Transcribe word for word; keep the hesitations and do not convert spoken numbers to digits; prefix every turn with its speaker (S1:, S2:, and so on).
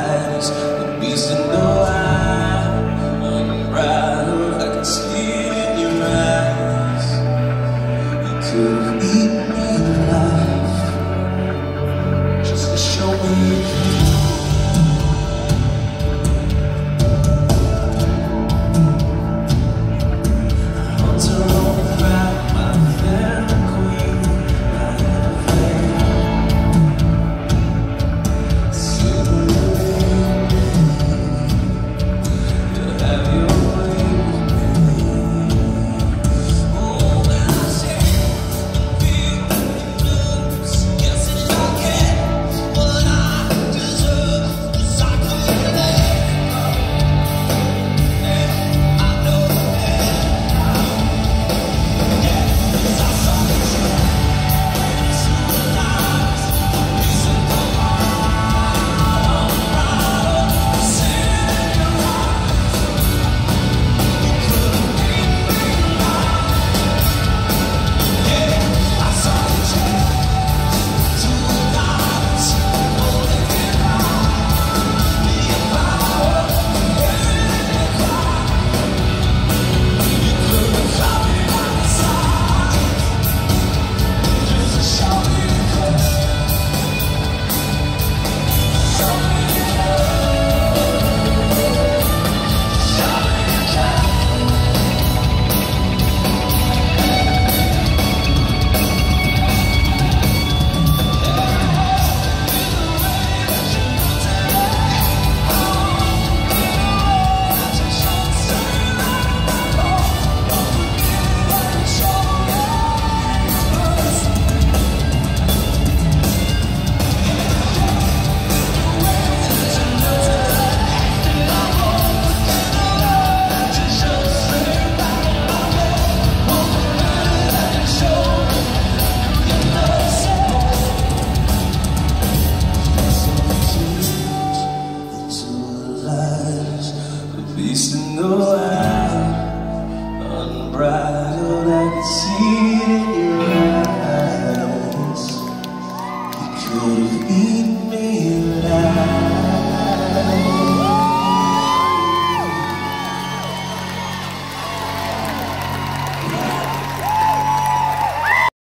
S1: lies, the beast in the wild, unbridled, I can see it in your eyes. You could have eaten me alive, just to show me you could. Beast in the wild, unbridled, I can see it in your eyes. You could have eaten me